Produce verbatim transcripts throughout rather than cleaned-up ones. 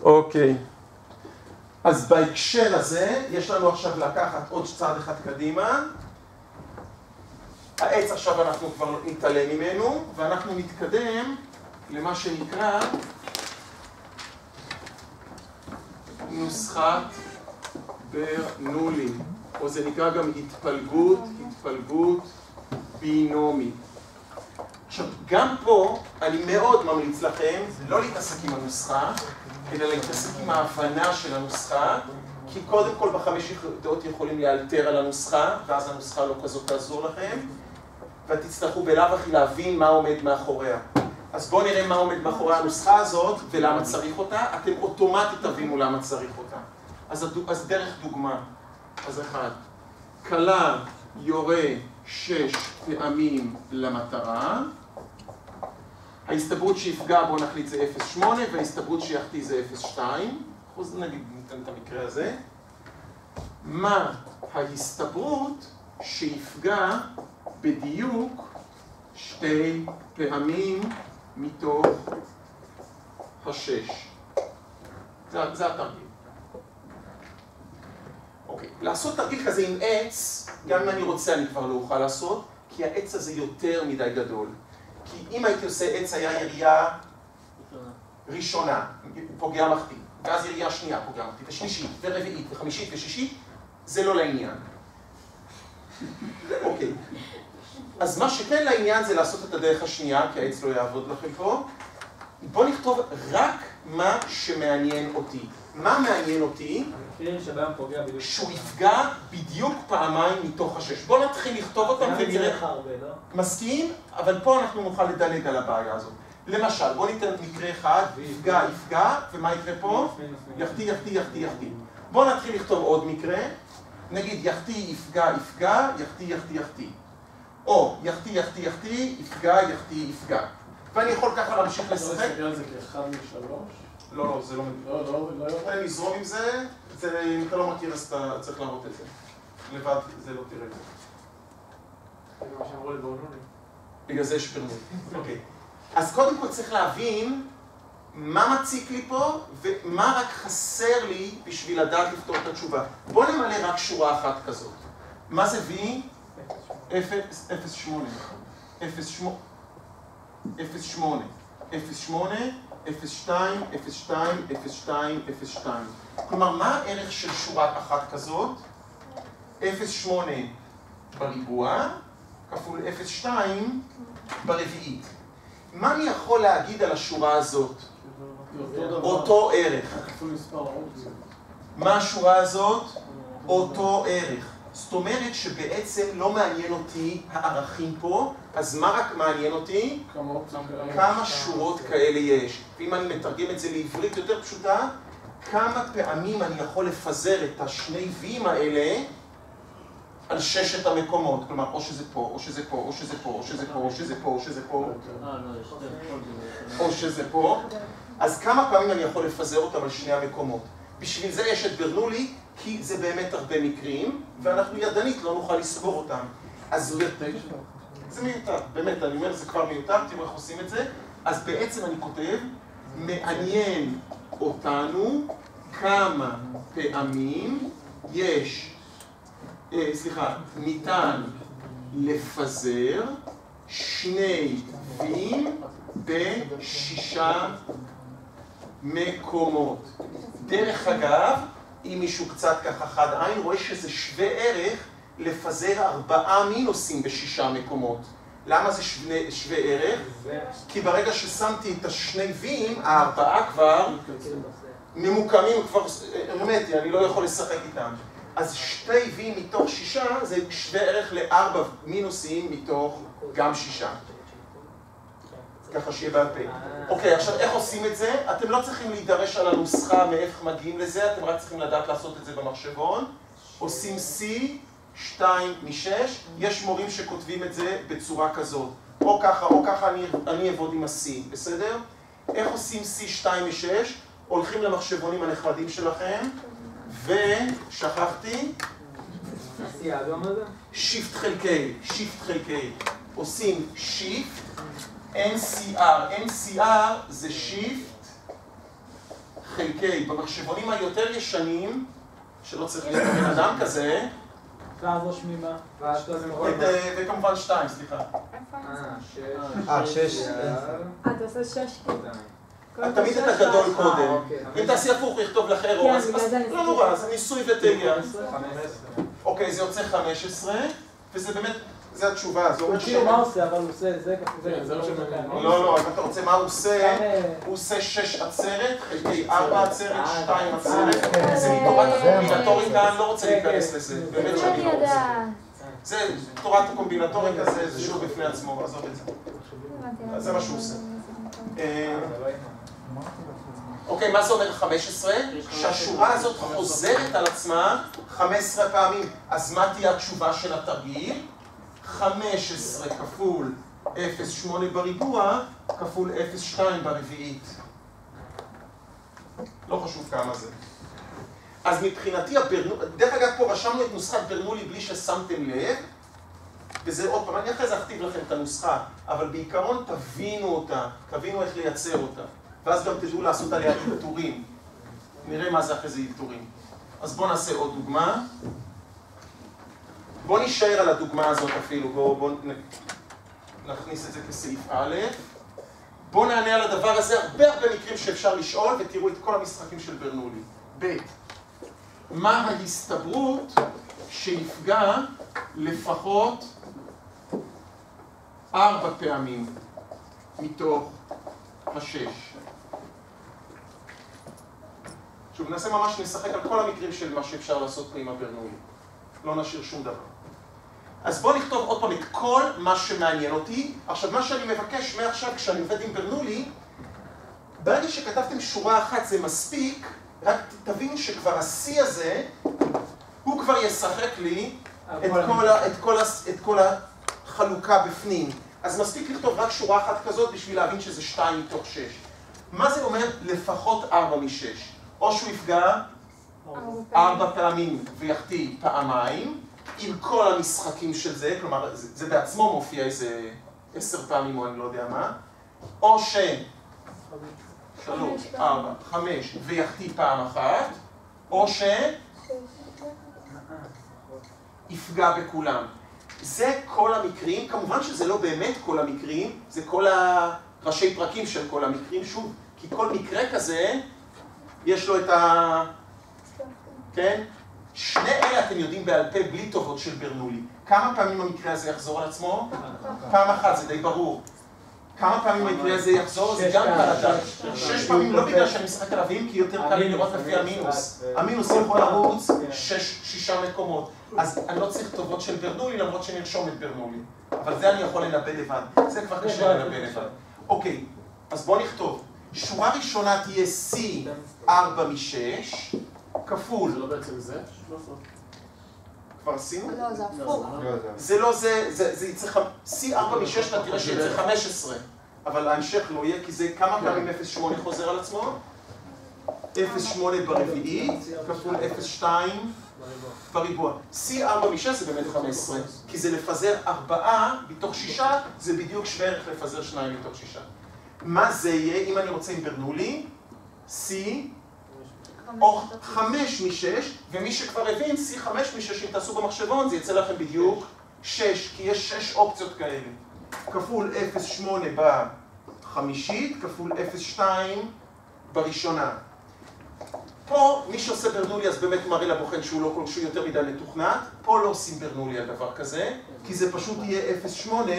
אוקיי. אז בהקשר הזה, יש לנו עכשיו לקחת עוד צעד אחד קדימה. העץ עכשיו אנחנו כבר נתעלם ממנו, ואנחנו נתקדם למה שנקרא נוסחת ברנולי, או זה נקרא גם התפלגות, התפלגות בינומית. עכשיו, גם פה אני מאוד ממליץ לכם לא להתעסק עם הנוסחה, אלא להתעסק עם ההבנה של הנוסחה, כי קודם כל בחמש יחידות יכולים לאלתר על הנוסחה, ואז הנוסחה לא כזאת תעזור לכם, ותצטרכו בלאו הכי להבין מה עומד מאחוריה. אז בואו נראה מה עומד מאחורי הנוסחה הזאת ולמה צריך אותה. אתם אוטומטית תבינו למה צריך אותה. אז, הדוג... אז דרך דוגמה. אז אחד, כלה יורה שש פעמים למטרה. ההסתברות שיפגע, בואו נחליט, זה אפס נקודה שמונה, וההסתברות שיחטיא זה אפס נקודה שתיים. אחוז נגיד, ניתן את המקרה הזה. מה ההסתברות שיפגע בדיוק שתי פעמים מתוך השש? זה, זה התרגיל. אוקיי, לעשות תרגיל כזה עם עץ, גם אם אני רוצה אני כבר לא אוכל לעשות, כי העץ הזה יותר מדי גדול. כי אם הייתי עושה עץ היה ירייה ראשונה, פוגע מחטיא, ואז ירייה שנייה פוגע מחטיא, ושלישית, ורביעית, וחמישית ושישית, זה לא לעניין. אוקיי. אז מה שכן לעניין זה לעשות את הדרך השנייה, כי העץ לא יעבוד לכם פה. בואו נכתוב רק מה שמעניין אותי. מה מעניין אותי? שהוא יפגע בדיוק פעמיים מתוך השש. בואו נתחיל לכתוב אותם ונראה. מסכים? אבל פה אנחנו נוכל לדלג על הבעיה הזאת. למשל, בואו ניתן מקרה אחד, יפגע, יפגע, ומה יקרה פה? יחטיא, יחטיא, יחטיא, יחטיא. בואו נתחיל לכתוב עוד מקרה. נגיד יחטיא, יפגע, יפגע, יחטיא, יחטיא, יחטיא. או יחטיא, יחטיא, יחטיא, יפגע, יחטיא, יפגע. ואני יכול ככה להמשיך לשחק. אתה מסתכל על זה כאחד משלוש? לא, לא, זה לא מבין. לא, לא, לא יכול. אני אזרום עם זה, אם אתה לא מכיר אז אתה צריך להראות את זה. לבד זה לא תראה את זה. זה מה שאמרו לי ברנולי. בגלל זה יש ברנולי. אוקיי. אז קודם כל צריך להבין מה מציק לי פה ומה רק חסר לי בשביל לדעת לפתור את התשובה. בוא נמלא רק שורה אחת כזאת. מה זה V? אפס שמונה. אפס שמונה. אפס שמונה. אפס שמונה. אפס שתיים. אפס שתיים. אפס שתיים. אפס שתיים. כלומר, מה הערך של שורה אחת כזאת? אפס שמונה בריבוע כפול אפס שתיים ברביעית. מה אני יכול להגיד על השורה הזאת? אותו ערך. מה השורה הזאת? אותו ערך. זאת אומרת שבעצם לא מעניין אותי הערכים פה, אז מה רק מעניין אותי? כמה שורות כאלה יש. ואם אני מתרגם את זה לעברית יותר פשוטה, כמה פעמים אני יכול לפזר את השני ויים האלה על ששת המקומות. כלומר, או שזה פה, או שזה פה, או שזה פה, או שזה פה, או שזה פה, או שזה פה, או שזה פה. אז כמה פעמים אני יכול לפזר אותם על שני המקומות? בשביל זה יש את ברנולי, כי זה באמת הרבה מקרים, ואנחנו ידנית לא נוכל לסבור אותם. אז זה מיותר, באמת, אני אומר, זה כבר מיותר, תראו איך עושים את זה. אז בעצם אני כותב, מעניין אותנו כמה פעמים יש, אה, סליחה, ניתן לפזר שני ויים בשישה מקומות. דרך אגב, אם מישהו קצת ככה חד עין, רואה שזה שווה ערך לפזר ארבעה מינוסים בשישה מקומות. למה זה שווה, שווה ערך? כי ברגע ששמתי את השני ויים, הארבעה כבר ממוקמים, כבר הרמטי, אני לא יכול לשחק איתם. אז שתי ויים מתוך שישה זה שווה ערך לארבע מינוסים מתוך גם שישה. ככה שיהיה בעל פה. אוקיי, עכשיו איך עושים את זה? אתם לא צריכים להידרש על הנוסחה מאיך מגיעים לזה, אתם רק צריכים לדעת לעשות את זה במחשבון. עושים C, שתיים משש, יש מורים שכותבים את זה בצורה כזאת. או ככה, או ככה אני, אני אעבוד עם ה-C, בסדר? איך עושים C שתיים משש? הולכים למחשבונים הנחמדים שלכם, ושכחתי, שיפט חלקי, שיפט חלקי. עושים שיפט, N C R, N C R זה שיפט חלקי, במחשבונים היותר ישנים, שלא צריך להיות בן אדם כזה, ואז רושמים מה? וכמובן שתיים, סליחה. אה, שש. אה, אתה עושה שש כאילו. תמיד את הגדול קודם. אם תעשי הפוך, לכתוב לך אירו, אז לא נורא, זה ניסוי וטעייה. אוקיי, זה יוצא חמש עשרה, וזה באמת, זו התשובה. הוא כאילו מה עושה, אבל הוא עושה זה כזה. לא, לא, אם אתה רוצה מה הוא עושה, הוא עושה שש עצרת, חלקי ארבע עצרת, שתיים עצרת. זה מתורת הקומבינטוריקה, אני לא רוצה להיכנס לזה. באמת שאני לא רוצה. זה תורת הקומבינטוריקה, זה שיעור בפני עצמו, עזוב את זה. זה מה שהוא עושה. אוקיי, מה זה אומר חמש עשרה? שהשורה הזאת חוזרת על עצמה חמש עשרה פעמים. אז מה תהיה התשובה של התרגיל? חמש עשרה כפול אפס נקודה שמונה בריבוע כפול אפס נקודה שתיים ברביעית. לא חשוב כמה זה. אז מבחינתי, הברנולי, דרך אגב פה רשמנו את נוסחת ברנולי בלי ששמתם לב, וזה עוד פעם, אני אחרי זה אכתיב לכם את הנוסחה, אבל בעיקרון תבינו אותה, תבינו איך לייצר אותה, ואז גם תדעו לעשות עליה אלתורים. נראה מה זה אחרי זה אלתורים. אז בואו נעשה עוד דוגמה. בואו נשאר על הדוגמה הזאת אפילו, בואו בוא נכניס את זה כסעיף א'. בואו נענה על הדבר הזה, הרבה הרבה מקרים שאפשר לשאול, ותראו את כל המשחקים של ברנולי. ב' מה ההסתברות שיפגע לפחות ארבע פעמים מתוך השש? שוב, נעשה ממש נשחק על כל המקרים של מה שאפשר לעשות פה עם הברנולי. לא נשאיר שום דבר. אז בואו נכתוב עוד פעם את כל מה שמעניין אותי. עכשיו, מה שאני מבקש מעכשיו כשאני עובד עם ברנולי, ברגע שכתבתם שורה אחת זה מספיק, רק תבינו שכבר ה-C הזה, הוא כבר ישחק לי את כל, ה, את, כל ה, את כל החלוקה בפנים. אז מספיק לכתוב רק שורה אחת כזאת בשביל להבין שזה שתיים מתוך שש. מה זה אומר? לפחות ארבע משש. או שהוא יפגע ארבע פעמים ויחטיא פעמיים, עם כל המשחקים של זה, כלומר זה, זה בעצמו מופיע איזה עשר פעמים או אני לא יודע מה, או ש... שלוש, ארבע, חמש, ויחטיא פעם אחת, או ש... יפגע בכולם. זה כל המקרים, כמובן שזה לא באמת כל המקרים, זה כל הראשי פרקים של כל המקרים, שוב, כי כל מקרה כזה, יש לו את ה... כן? שני אלה אתם יודעים בעל פה בלי טובות של ברנולי. כמה פעמים המקרה הזה יחזור על עצמו? פעם אחת, זה די ברור. כמה פעמים המקרה הזה יחזור? זה גם קל לדעת. שש פעמים לא בגלל שאני משחק על אבים, כי יותר קל לראות לפי המינוס. המינוס יכול לרוץ שישה מקומות. אז אני לא צריך טובות של ברנולי, למרות שנרשום את ברנולי. אבל זה אני יכול לנבא לבד. זה כבר קשה לנבא לבד. אוקיי, אז בואו נכתוב. שורה ראשונה תהיה C ארבע משש, כפול. זה לא בעצם זה? כבר עשינו? לא, זה הפוך. זה לא זה, זה יצא C ארבע משש, אתה תראה שיצא חמש עשרה. אבל ההמשך לא יהיה, כי זה כמה פעמים אפס נקודה שמונה חוזר על עצמו? אפס נקודה שמונה ברביעית, כפול אפס נקודה שתיים בריבוע. C ארבע משש זה באמת חמש עשרה, כי זה לפזר ארבעה מתוך שישה, זה בדיוק שווה ערך לפזר שניים מתוך שישה. מה זה יהיה אם אני רוצה עם ברנולי? C או חמש משש, ומי שכבר הבין, C חמש משש, אם תעשו במחשבון, זה יצא לכם בדיוק שש, כי יש שש אופציות כאלה. כפול אפס נקודה שמונה בחמישית, כפול אפס נקודה שתיים בראשונה. פה, מי שעושה ברנולי, אז באמת מראה לבוחן שהוא לא כל שהוא יותר מדי מתוכנת. פה לא עושים ברנולי על דבר כזה, כי זה פשוט יהיה אפס נקודה שמונה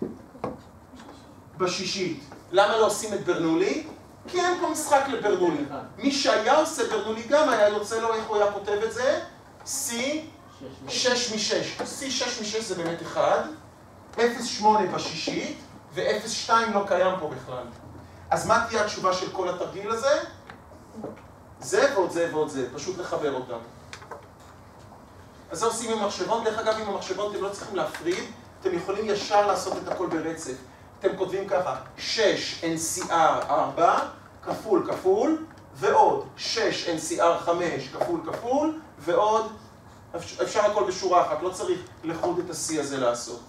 בשישית. למה לא עושים את ברנולי? כי אין פה משחק לברנולי. מי שהיה עושה ברנולי גם היה יוצא לו, איך הוא היה כותב את זה? C שש משש. C שש משש זה באמת אחד, אפס נקודה שמונה בשישית, ו-אפס נקודה שתיים לא קיים פה בכלל. אז מה תהיה התשובה של כל התרגיל הזה? זה ועוד זה ועוד זה, פשוט לחבר אותם. אז זה עושים עם מחשבון. דרך אגב, עם המחשבון אתם לא צריכים להפריד, אתם יכולים ישר לעשות את הכל ברצף. אתם כותבים ככה, שש אן סי אר ארבע, כפול כפול, ועוד שש אן סי אר חמש, כפול כפול, ועוד, אפשר הכל בשורה אחת, לא צריך לחוד את ה-C הזה לעשות.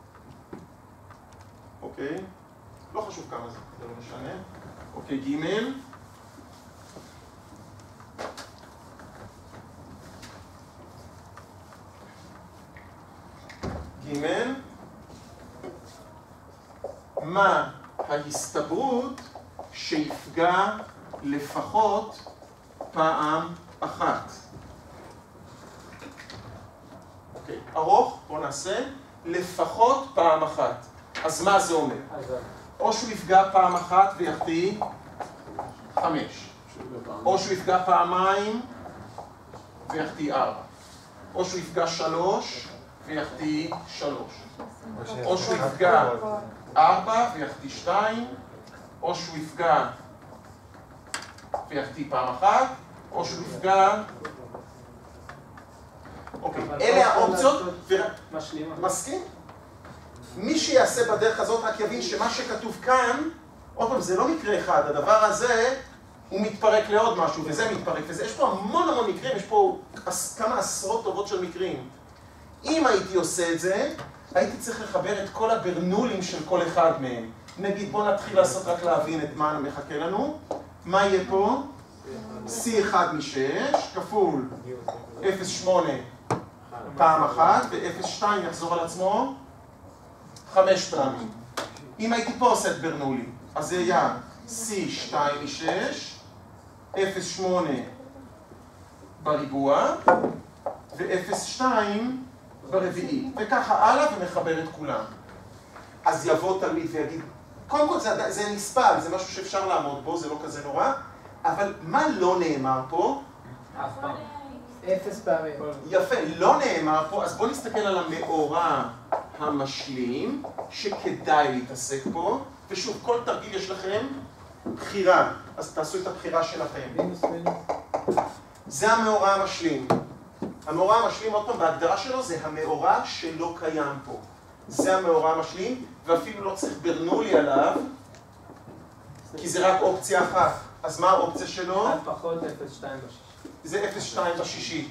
אוקיי? לא חשוב כמה זה, זה לא משנה. אוקיי, ג' מה ההסתברות שיפגע לפחות פעם אחת. אוקיי, ארוך, בואו נעשה, לפחות פעם אחת. אז מה זה אומר? או שהוא יפגע פעם אחת ויחטיא חמש, או שהוא יפגע פעמיים ויחטיא ארבע, או שהוא יפגע שלוש ויחטיא שלוש, או שהוא יפגע ארבע ויחטיא שתיים, או שהוא יפגע ויחטיא פעם אחת, או שהוא יפגע... אוקיי, אלה האופציות, מסכים? מי שיעשה בדרך הזאת רק יבין שמה שכתוב כאן, עוד פעם, זה לא מקרה אחד, הדבר הזה הוא מתפרק לעוד משהו, וזה מתפרק, וזה, יש פה המון המון מקרים, יש פה כמה עשרות טובות של מקרים. אם הייתי עושה את זה, הייתי צריך לחבר את כל הברנולים של כל אחד מהם. נגיד, בואו נתחיל לעשות רק להבין את מה מחכה לנו. מה יהיה פה? סי אחד משש כפול אפס שמונה פעם אחת, ו-אפס שתיים יחזור על עצמו חמש פעמים. אם הייתי פה עושה את ברנולים, אז זה היה סי שתיים משש, אפס שמונה בריבוע, ו-אפס שתיים ברביעי, וככה הלאה ומחבר את כולם. אז יבוא תלמיד ויגיד, קודם כל זה, זה נספל, זה משהו שאפשר לעמוד בו, זה לא כזה נורא, אבל מה לא נאמר פה? אף פעם. אפס פעמים. יפה, לא נאמר פה, אז בואו נסתכל על המאורע המשלים, שכדאי להתעסק פה, ושוב, כל תרגיל יש לכם בחירה, אז תעשו את הבחירה שלכם. מינוס מינוס. זה המאורע המשלים. המאורע המשלים, עוד פעם, בהגדרה שלו, זה המאורע שלא קיים פה. זה המאורע המשלים, ואפילו לא צריך ברנולי עליו, כי זה רק אופציה אחת. אז מה האופציה שלו? אחד פחות אפס שתיים בשישית. זה אפס שתיים בשישית.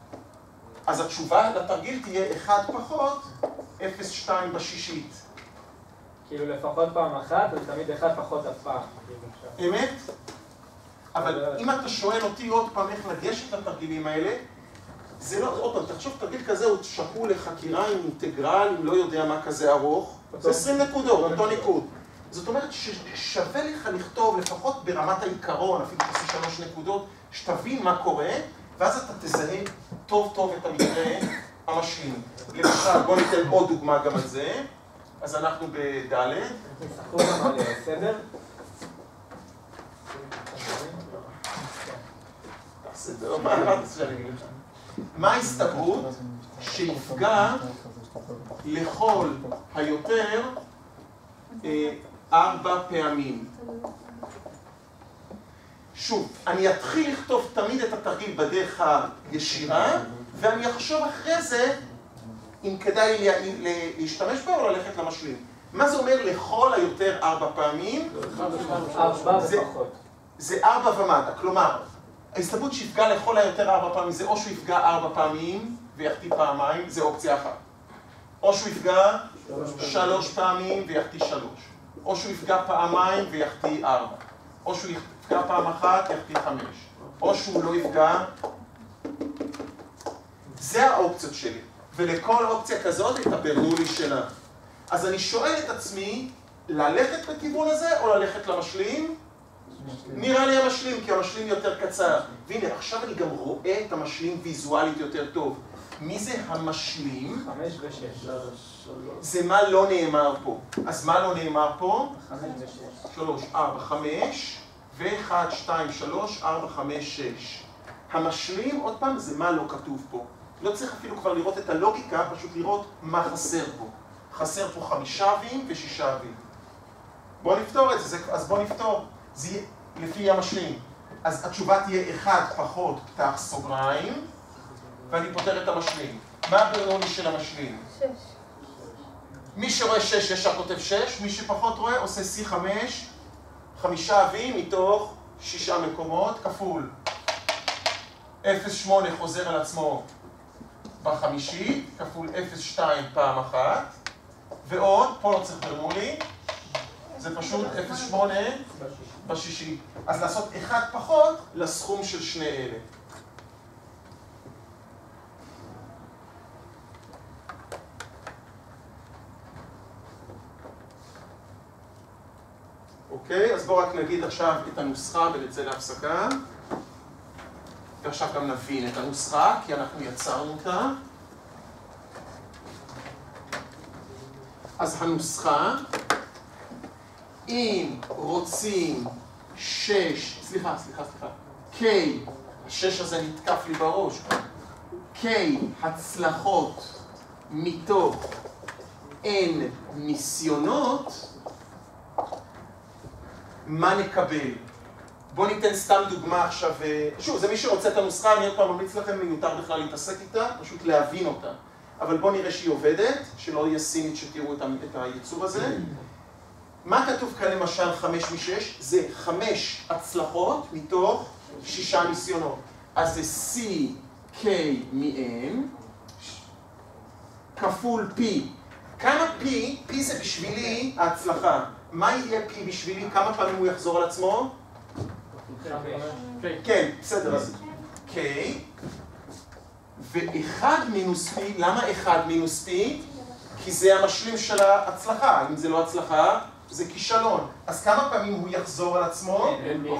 אז התשובה לתרגיל תהיה אחד פחות אפס שתיים בשישית. כאילו לפחות פעם אחת, ותמיד אחד פחות אף פעם. אמת? אבל אם אתה שואל אותי עוד פעם איך לגשת לתרגילים האלה, זה לא, עוד פעם, תחשוב, תרגיל כזה הוא שקול לחקירה עם אינטגרל, אם לא יודע מה כזה ארוך, זה עשרים נקודות, אותו ניקוד. זאת אומרת ששווה לך לכתוב לפחות ברמת העיקרון, אפילו תעשי שלוש נקודות, שתבין מה קורה, ואז אתה תזהה טוב טוב את המקרה המשלים. למשל, בוא ניתן עוד דוגמה גם על זה. אז אנחנו בד'. תשחקו גם על סדר. סדר, מה אמרת שאני? מה ההסתברות שיפגע לכל היותר ארבע פעמים? שוב, אני אתחיל לכתוב תמיד את התרגיל בדרך הישירה, ואני אחשוב אחרי זה אם כדאי להשתמש בה או ללכת למשלים. מה זה אומר לכל היותר ארבע פעמים? ארבע ופחות. זה ארבע ומטה, כלומר, ההסתברות שיפגע לכל היותר ארבע פעמים זה או שהוא יפגע ארבע פעמים ויחטיא פעמיים, זה אופציה אחת. או שהוא יפגע שלוש פעמים ויחטיא שלוש. או שהוא יפגע פעמיים ויחטיא ארבע. או שהוא יפגע פעם אחת ויחטיא חמש. או שהוא לא יפגע. זה האופציות שלי. ולכל אופציה כזאת התברנו לי שלה. אז אני שואל את עצמי, ללכת בכיוון הזה או ללכת למשלים? נראה לי המשלים, כי המשלים יותר קצר. והנה, עכשיו אני גם רואה את המשלים ויזואלית יותר טוב. מי זה המשלים? חמש ושש. זה מה לא נאמר פה. אז מה לא נאמר פה? חמש ושש. שלוש, ארבע, חמש, ואחד, שתיים, שלוש, ארבע, חמש, שש. המשלים, עוד פעם, זה מה לא כתוב פה. לא צריך אפילו כבר לראות את הלוגיקה, פשוט לראות מה חסר פה. חסר פה חמישה ויים ושישה ויים. בואו נפתור את זה, אז בואו נפתור. זה יהיה לפי המשלים. אז התשובה תהיה אחד פחות פתח סוגריים, ואני פותר את המשלים. מה הברנולי של המשלים? שש. מי שרואה שש ישר כותב שש, מי שפחות רואה עושה סי חמש, חמישה ויים מתוך שישה מקומות, כפול. אפס שמונה חוזר על עצמו בחמישית, כפול אפס שתיים פעם אחת, ועוד, פה לא צריך ברנולי, זה פשוט אפס שמונה בשישית. אז לעשות אחד פחות לסכום של שני אלה. אוקיי? אז בואו רק נגיד עכשיו את הנוסחה ונצא להפסקה. ועכשיו גם נבין את הנוסחה, כי אנחנו יצרנו אותה. אז הנוסחה, אם רוצים שש, סליחה, סליחה, סליחה, K, השש הזה נתקף לי בראש, K הצלחות מתוך N ניסיונות, מה נקבל? בואו ניתן סתם דוגמה עכשיו, שוב, זה מי שרוצה את הנוסחה, אני עוד פעם ממליץ לכם מיותר בכלל להתעסק איתה, פשוט להבין אותה. אבל בואו נראה שהיא עובדת, שלא יהיה סינית שתראו את היצור הזה. מה כתוב כאן למשל חמש משש? זה חמש הצלחות מתוך שישה ניסיונות. אז זה C, K מ-N, כפול P. כמה P? P זה בשבילי ההצלחה. מה יהיה P בשבילי? כמה פעמים הוא יחזור על עצמו? כן, בסדר, אז K. ו-אחד מינוס P, למה אחד מינוס P? כי זה המשלים של ההצלחה. אם זה לא הצלחה, זה כישלון. אז כמה פעמים הוא יחזור על עצמו?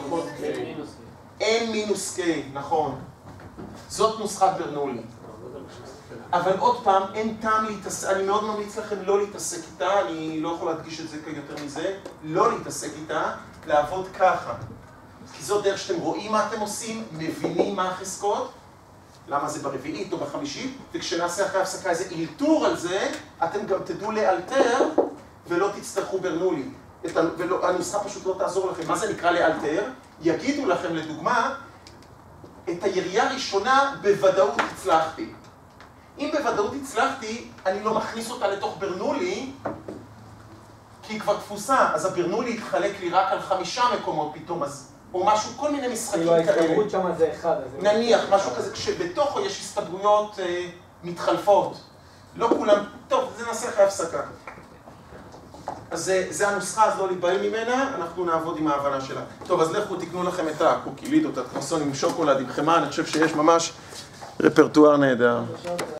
N מינוס K, נכון. זאת נוסחת ברנולי. אבל עוד פעם, אין טעם להתעסק, אני מאוד ממליץ לכם לא להתעסק איתה, אני לא יכול להדגיש את זה יותר מזה, לא להתעסק איתה, לעבוד ככה. כי זאת דרך שאתם רואים מה אתם עושים, מבינים מה החזקות, למה זה ברביעית או בחמישית, וכשנעשה אחרי הפסקה איזה אילתור על זה, אתם גם תדעו לאלתר ולא תצטרכו ברנולי. הנוסחה פשוט לא תעזור לכם. מה זה נקרא לאלתר? יגידו לכם לדוגמה, את הירייה הראשונה בוודאות הצלחתי. אם בוודאות הצלחתי, אני לא מכניס אותה לתוך ברנולי, כי היא כבר תפוסה, אז הברנולי יתחלק לי רק על חמישה מקומות פתאום, אז, או משהו, כל מיני משחקים כאלה. כאילו ההסתברות שם זה אחד. נניח, משהו כזה, כשבתוכו יש הסתברויות אה, מתחלפות. לא כולם, טוב, זה נעשה אחרי הפסקה. אז זה, זה הנוסחה, אז לא להיבהל ממנה, אנחנו נעבוד עם ההבנה שלה. טוב, אז לכו תקנו לכם את הקוקילידו, את הקרואסון עם שוקולד, עם חמאה, אני חושב שיש ממש רפרטואר נהדר.